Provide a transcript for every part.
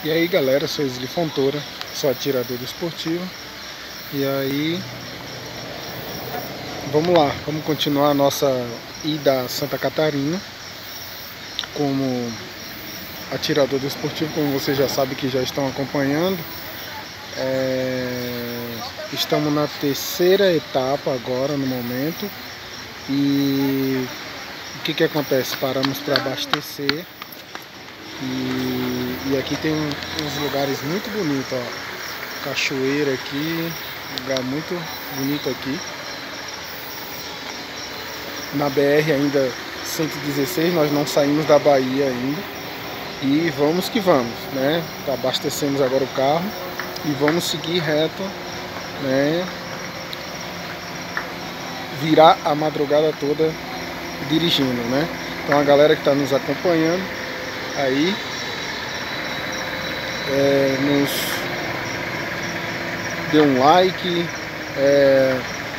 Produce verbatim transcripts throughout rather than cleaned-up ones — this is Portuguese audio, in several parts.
E aí galera, sou Isli Fontoura, sou atirador esportivo. E aí, vamos lá, vamos continuar a nossa ida a Santa Catarina como atirador esportivo, como vocês já sabem que já estão acompanhando. É... Estamos na terceira etapa agora no momento. E o que que acontece? Paramos para abastecer. E, e aqui tem uns lugares muito bonitos, ó. Cachoeira aqui, lugar muito bonito aqui. Na B R ainda cento e dezesseis, nós não saímos da Bahia ainda. E vamos que vamos, né? Abastecemos agora o carro e vamos seguir reto, né? Virar a madrugada toda dirigindo, né? Então a galera que está nos acompanhando aí, é, nos dê um like, é,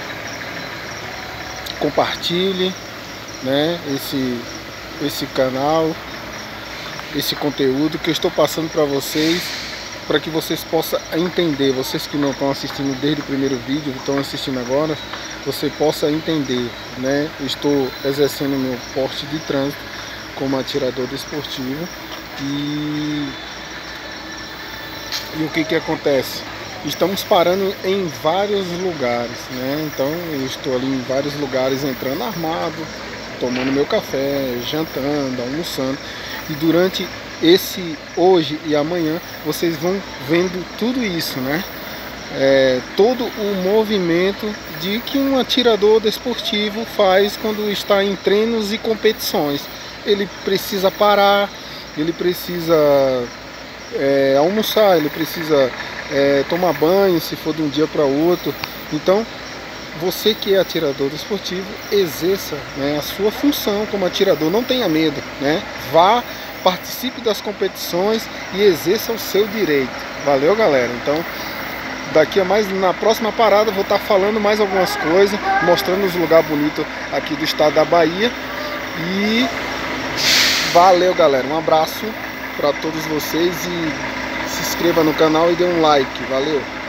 compartilhe, né, esse, esse canal, esse conteúdo que eu estou passando para vocês, para que vocês possam entender, vocês que não estão assistindo desde o primeiro vídeo, estão assistindo agora, você possa entender, né? Estou exercendo meu porte de trânsito como atirador esportivo. E, e o que que acontece? Estamos parando em vários lugares, né? Então eu estou ali em vários lugares entrando armado, tomando meu café, jantando, almoçando. E durante esse hoje e amanhã vocês vão vendo tudo isso, né? É, todo o movimento de que um atirador desportivo faz quando está em treinos e competições. Ele precisa parar, ele precisa é, almoçar, ele precisa é, tomar banho se for de um dia para outro. Então você que é atirador esportivo, exerça, né, a sua função como atirador, não tenha medo, né? Vá, participe das competições e exerça o seu direito. Valeu galera, então daqui a mais, na próxima parada, vou estar falando mais algumas coisas, mostrando os lugares bonitos aqui do estado da Bahia. E valeu galera, um abraço para todos vocês e se inscreva no canal e dê um like, valeu!